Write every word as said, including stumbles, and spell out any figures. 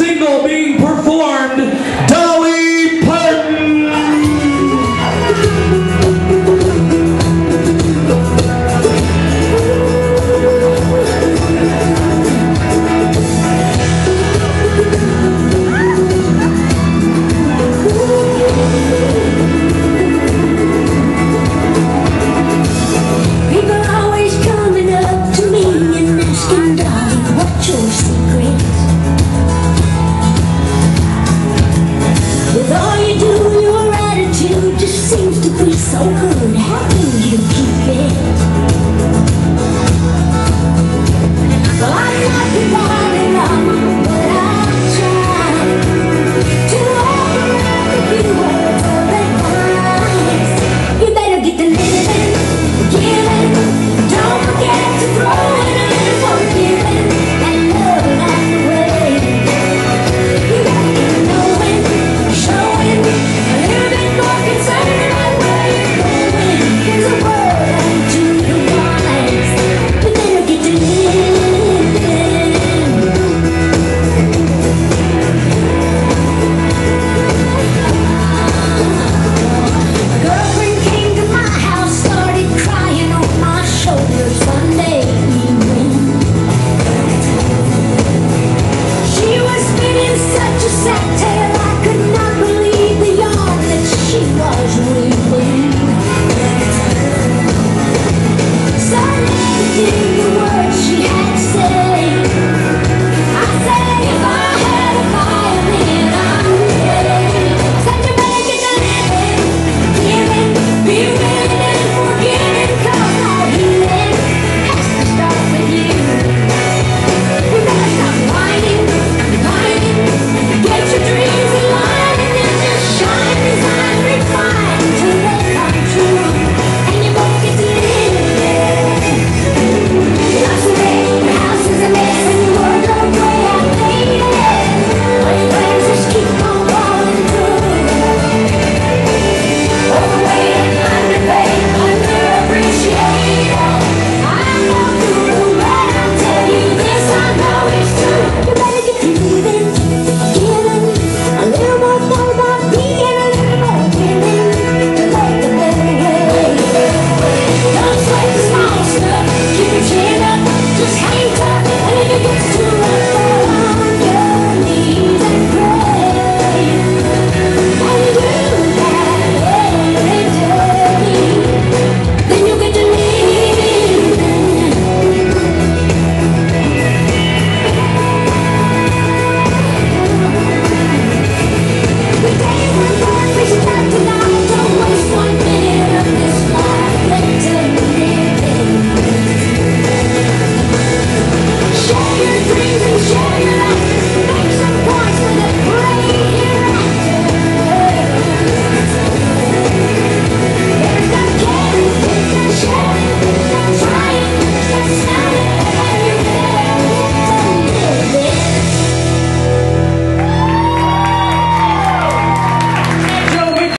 single being performed, Dolly Parton. So good, how can you keep it? Well, I'm not the one enough, but I'll try to walk around with you over the nights. You better get the living, giving, don't forget to throw in a little forgiving, and love along the way. You gotta get to knowing, showing, a little bit more concern. Set